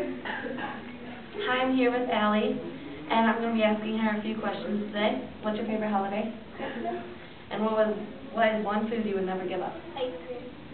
Hi, I'm here with Allie, and I'm going to be asking her a few questions today. What's your favorite holiday? Christmas. And what is one food you would never give up? Ice cream.